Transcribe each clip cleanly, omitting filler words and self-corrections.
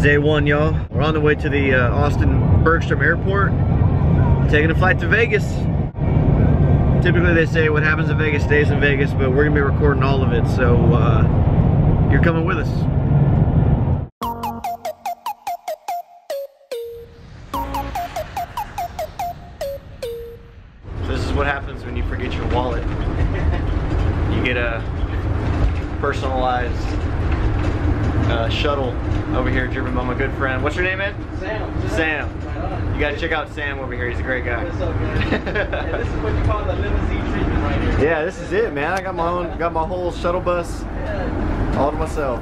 day one, y'all. We're on the way to the Austin Bergstrom Airport. Taking a flight to Vegas. Typically they say what happens in Vegas stays in Vegas, but we're gonna be recording all of it, so you're coming with us. So this is what happens when you forget your wallet. You get a personalized shuttle over here driven by my good friend. What's your name, man? Sam. Sam. Right, you gotta check out Sam over here. He's a great guy. What's up, man? And this is what you call the limousine treatment right here. Yeah, this is it, man. I got my whole shuttle bus all to myself.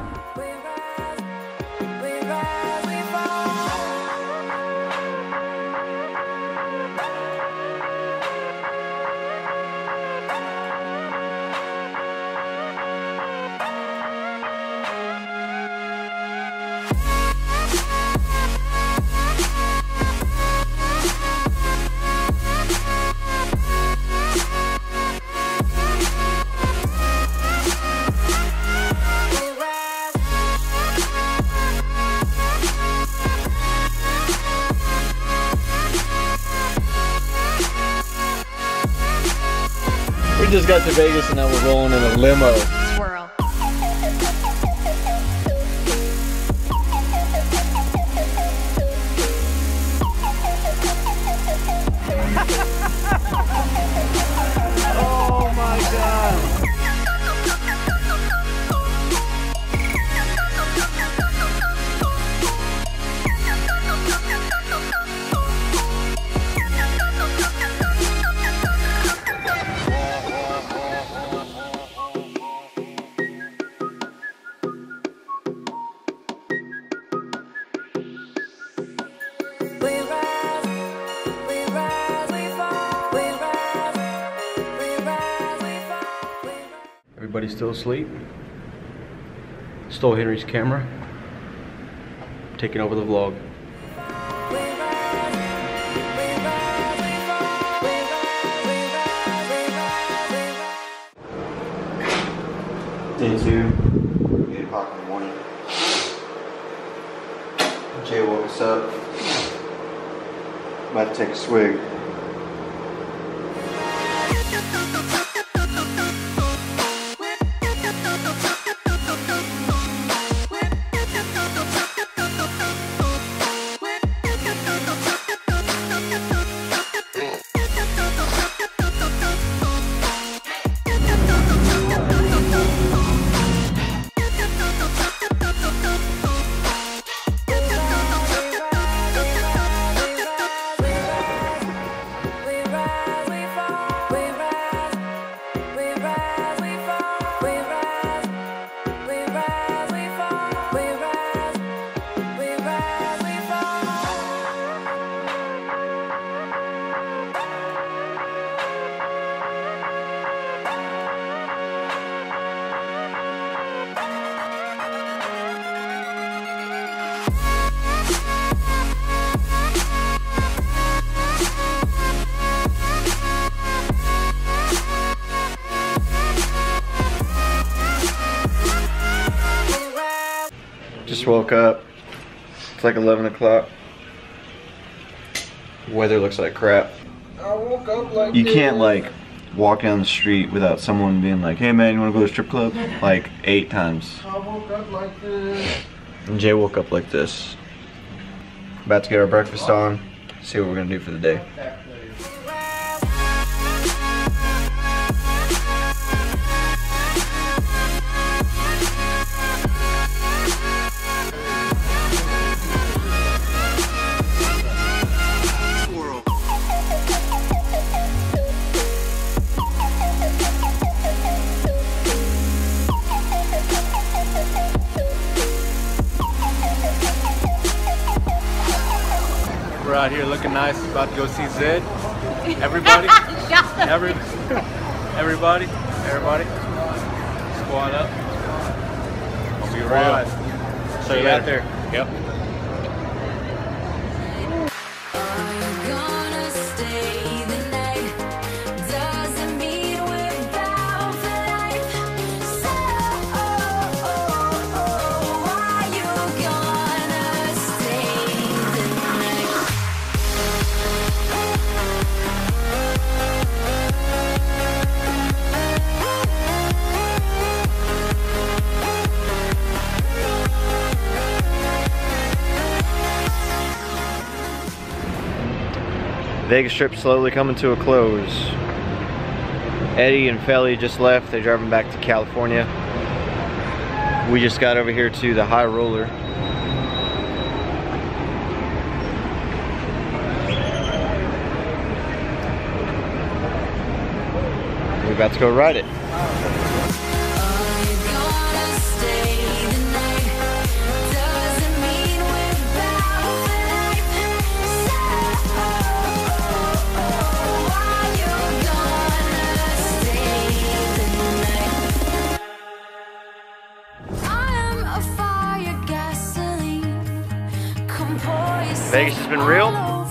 We just got to Vegas and now we're rolling in a limo. Swirl. Oh my God. Everybody's still asleep. Stole Henry's camera. Taking over the vlog. Day 2, 8 o'clock in the morning. Jay woke us up. About to take a swig. Just woke up. It's like 11 o'clock. Weather looks like crap. I woke up like You can't like walk down the street without someone being like, hey man, you wanna go to the strip club? Like 8 times. I woke up like this. And Jay woke up like this. About to get our breakfast on. See what we're gonna do for the day. We're out here looking nice, about to go see Zed. Everybody, everybody, squad up. I'll be real. So you out there? Yep. Vegas trip slowly coming to a close. Eddie and Felly just left. They're driving back to California. We just got over here to the High Roller. We're about to go ride it. Vegas has been real.